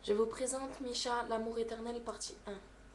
Je vous présente Micha, l'amour éternel, partie 1.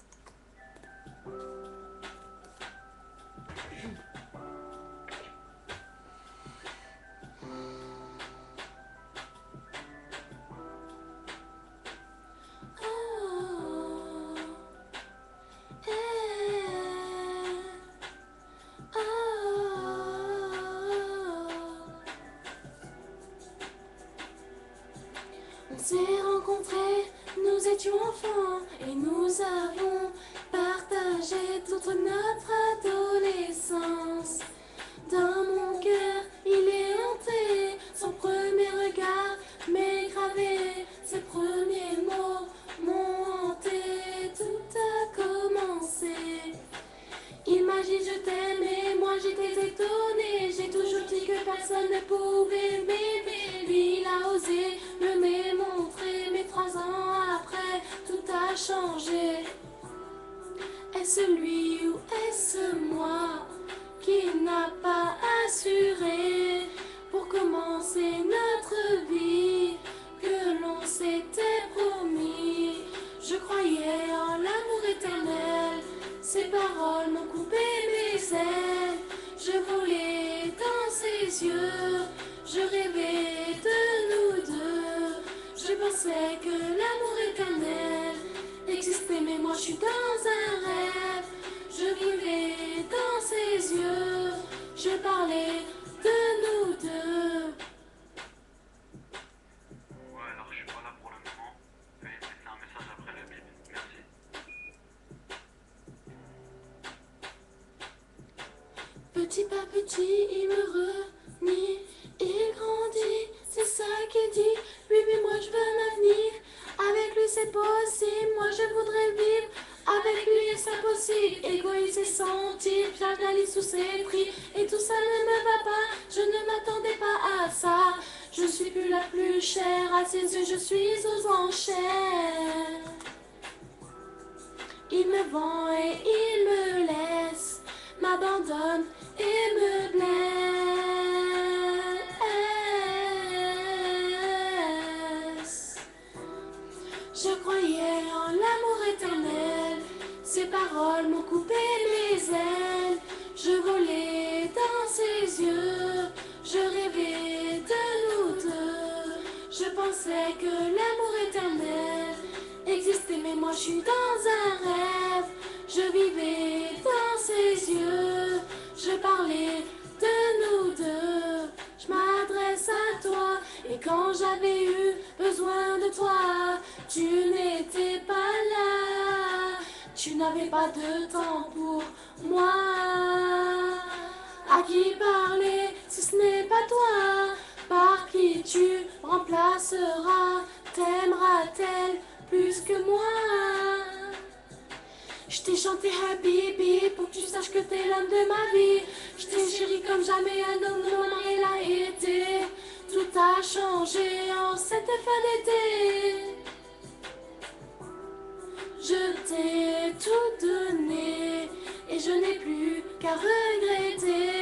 On s'est rencontrés, nous étions enfants et nous avons partagé toute notre adolescence. Dans mon cœur, il est hanté, son premier regard m'est gravé, ses premiers mots m'ont hanté, tout a commencé. Il m'a dit je t'aime et moi j'étais étonnée, j'ai toujours dit que personne ne pouvait m'aimer. Lui il a osé me démontrer, mais 3 ans après tout a changé. Est-ce lui ou est-ce moi qui n'a pas assuré pour commencer notre vie que l'on s'était promis? Je croyais en l'amour éternel, ses paroles m'ont coupé mes ailes. Je volais dans ses yeux, je rêvais de nous deux. Je pensais que l'amour éternel existait, mais moi je suis dans un rêve. Je vivais dans ses yeux, je parlais de nous deux. Ouais, alors je suis pas là pour le moment. Veuillez me laisser un message après le bip. Merci. Petit par petit, il me renie, il grandit, c'est ça qu'il dit. Oui, mais moi je veux un avenir, avec lui c'est possible, moi je voudrais vivre. Avec lui est-ce impossible, égoïste et senti, j'analyse tous ses prix, et tout ça ne me va pas, je ne m'attendais pas à ça. Je suis plus la plus chère, à ses yeux je suis aux enchères. Il me vend et il me laisse, m'abandonne et me blesse. Je croyais en l'amour éternel, ses paroles m'ont coupé mes ailes. Je volais dans ses yeux, je rêvais de nous deux. Je pensais que l'amour éternel existait, mais moi je suis dans un rêve. Je vivais dans ses yeux, je parlais de nous deux. Je m'adresse à toi, et quand j'avais eu besoin de toi, tu n'étais pas là. Tu n'avais pas de temps pour moi. À qui parler si ce n'est pas toi? Par qui tu remplaceras? T'aimeras-t-elle plus que moi? Je t'ai chanté Habibi pour que tu saches que t'es l'homme de ma vie. Je t'ai chéri comme jamais un homme ne l'a été. Tout a changé en cette fin d'été. Je t'ai tout donné et je n'ai plus qu'à regretter.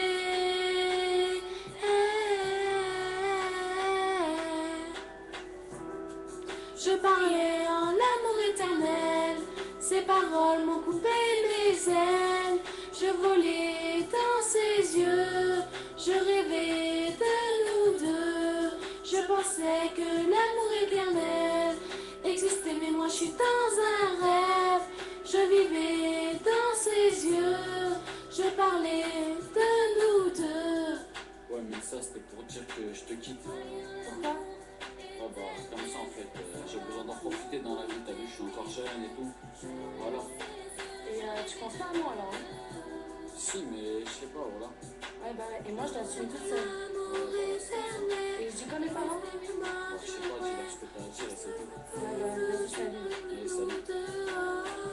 Je parlais en l'amour éternel, ses paroles m'ont coupé mes ailes. Je volais dans ses yeux, je rêvais de nous deux. Je pensais que l'amour éternel existait, mais moi je suis dans un rêve. Je vivais dans ses yeux, je parlais de nous deux. Ouais, mais ça c'était pour dire que je te quitte. Pourquoi? Ah bah, comme ça en fait, j'ai besoin d'en profiter dans la vie, t'as vu, je suis encore jeune et tout. Voilà. Et tu penses pas à moi alors hein? Si, mais je sais pas, voilà. Ouais bah et moi je l'assume toute seule. Et je dis quoi mes parents? Bah, je sais pas, dis-leur ce que t'as à dire et c'est tout. Ouais bah vas-y salut. Allez, salut.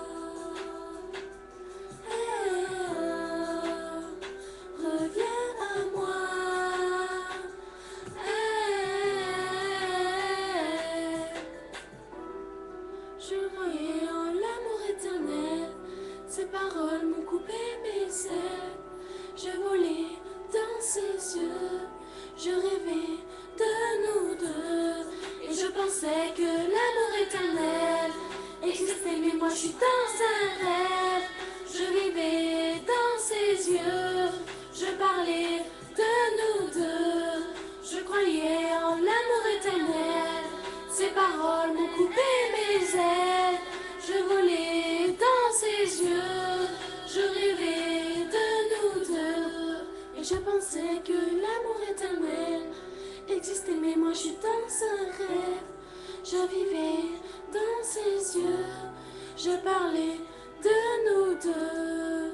Reviens à moi. Je croyais en l'amour éternel, ses paroles m'ont coupé mes ailes. Je volais dans ses yeux, je rêvais de nous deux. Et je pensais que moi je suis dans un rêve. Je vivais dans ses yeux, je parlais de nous deux. Je croyais en l'amour éternel, ses paroles m'ont coupé mes ailes. Je volais dans ses yeux, je rêvais de nous deux. Et je pensais que l'amour éternel existait, mais moi je suis dans un rêve. Je vivais dans ses yeux, je parlais de nous deux.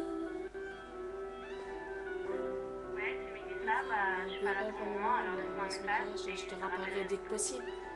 Ouais, c'est Mélissa, bah, je suis pas là pour le moment, alors laisse-moi un message et Je te rappellerai dès que possible.